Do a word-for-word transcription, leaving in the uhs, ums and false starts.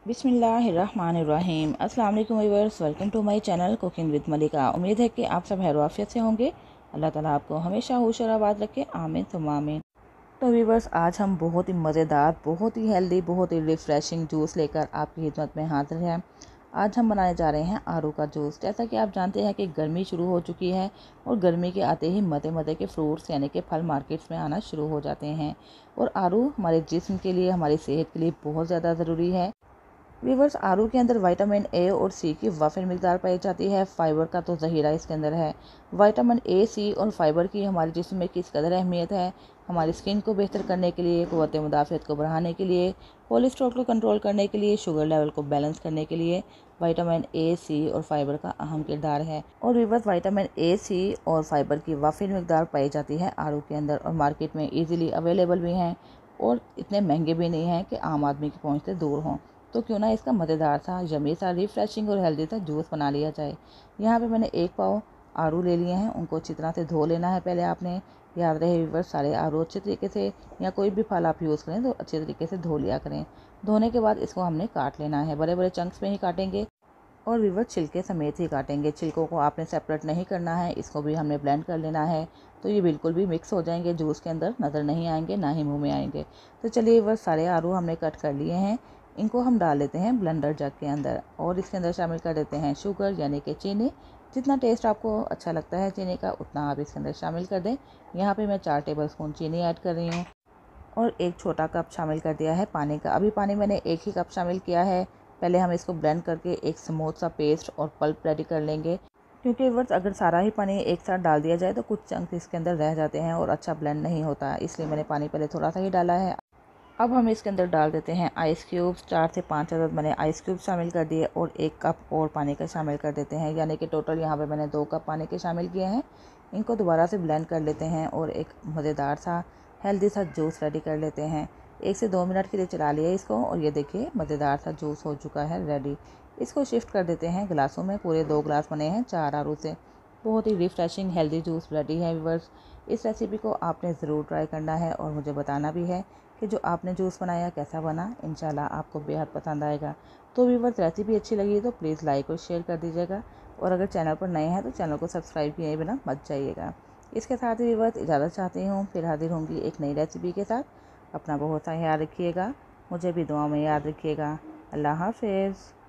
बिस्मिल्लाहिर्रहमानिर्रहीम। अस्सलाम वालेकुम viewers, welcome to my channel cooking with Malika. उम्मीद है कि आप सब खैर आफियत से होंगे। अल्लाह ताला आपको हमेशा होश और आबाद रखे, आमीन सुम्मा आमीन। तो व्यूअर्स, आज हम बहुत ही मज़ेदार, बहुत ही हेल्दी, बहुत ही रिफ़्रेशिंग जूस लेकर आपकी खिदमत में हाजिर हैं। आज हम बनाने जा रहे हैं आड़ू का जूस। जैसा कि आप जानते हैं कि गर्मी शुरू हो चुकी है और गर्मी के आते ही मज़े मज़े के फ्रूट्स यानी कि फल मार्केट्स में आना शुरू हो जाते हैं। और आड़ू हमारे जिस्म के लिए, हमारी सेहत के लिए बहुत ज़्यादा ज़रूरी है। वीवर्स, आलू के अंदर विटामिन ए और सी की वाफिर मिकदार पाई जाती है। फाइबर का तो ज़हीरा इसके अंदर है। विटामिन ए, सी और फाइबर की हमारे जिस्म में किस कदर अहमियत है। हमारी स्किन को बेहतर करने के लिए, क़ुव्वत मुदाफ़अत को बढ़ाने के लिए, कोलेस्ट्रॉल को कंट्रोल करने के लिए, शुगर लेवल को बैलेंस करने के लिए विटामिन ए, सी और फाइबर का अहम किरदार है। और वीवर्स, विटामिन ए, सी और फाइबर की वाफिर मिकदार पाई जाती है आलू के अंदर और मार्केट में ईज़िली अवेलेबल भी हैं और इतने महंगे भी नहीं हैं कि आम आदमी की पहुँच से दूर हों। तो क्यों ना इसका मज़ेदार सा, यमी सा, रिफ्रेशिंग और हेल्दी सा जूस बना लिया जाए। यहाँ पे मैंने एक पाव आलू ले लिए हैं। उनको अच्छी तरह से धो लेना है पहले आपने। याद रहे व्यूअर्स, सारे आलू अच्छे तरीके से, या कोई भी फल आप यूज़ करें तो अच्छे तरीके से धो लिया करें। धोने के बाद इसको हमने काट लेना है। बड़े बड़े चंक्स में ही काटेंगे और व्यूअर्स छिलके समेत ही काटेंगे। छिलकों को आपने सेपरेट नहीं करना है, इसको भी हमने ब्लेंड कर लेना है। तो ये बिल्कुल भी मिक्स हो जाएंगे, जूस के अंदर नज़र नहीं आएंगे, ना ही मुंह में आएंगे। तो चलिए व्यूअर्स, सारे आलू हमने कट कर लिए हैं। इनको हम डाल लेते हैं ब्लेंडर जग के अंदर और इसके अंदर शामिल कर देते हैं शुगर यानी कि चीनी। जितना टेस्ट आपको अच्छा लगता है चीनी का, उतना आप इसके अंदर शामिल कर दें। यहाँ पे मैं चार टेबल स्पून चीनी ऐड कर रही हूँ और एक छोटा कप शामिल कर दिया है पानी का। अभी पानी मैंने एक ही कप शामिल किया है। पहले हम इसको ब्लेंड करके एक स्मूथ सा पेस्ट और पल्प रेडी कर लेंगे, क्योंकि व्यूअर्स अगर सारा ही पानी एक साथ डाल दिया जाए तो कुछ चंक्स इसके अंदर रह जाते हैं और अच्छा ब्लेंड नहीं होता। इसलिए मैंने पानी पहले थोड़ा सा ही डाला है। अब हम इसके अंदर डाल देते हैं आइस क्यूब्स। चार से पाँच अदद मैंने आइस क्यूब शामिल कर दिए और एक कप और पानी का शामिल कर देते हैं, यानी कि टोटल यहाँ पे मैंने दो कप पानी के शामिल किए हैं। इनको दोबारा से ब्लेंड कर लेते हैं और एक मज़ेदार सा हेल्दी सा जूस रेडी कर लेते हैं। एक से दो मिनट के लिए चला लिया इसको और ये देखिए मज़ेदार सा जूस हो चुका है रेडी। इसको शिफ्ट कर देते हैं गिलासों में। पूरे दो गिलास बने हैं चार आलू से। बहुत ही रिफ्रेशिंग हेल्दी जूस रेडी है व्यूअर्स। इस रेसिपी को आपने ज़रूर ट्राई करना है और मुझे बताना भी है कि जो आपने जूस बनाया कैसा बना। इंशाल्लाह आपको बेहद पसंद आएगा। तो व्यूअर्स, रेसिपी अच्छी लगी तो प्लीज़ लाइक और शेयर कर दीजिएगा और अगर चैनल पर नए हैं तो चैनल को सब्सक्राइब किए बिना मत जाइएगा। इसके साथ ही व्यूअर्स, इजाज़त चाहती हूँ, फिर हाजिर होंगी एक नई रेसिपी के साथ। अपना बहुत सा ख्याल रखिएगा, मुझे भी दुआ में याद रखिएगा। अल्लाह हाफ़िज़।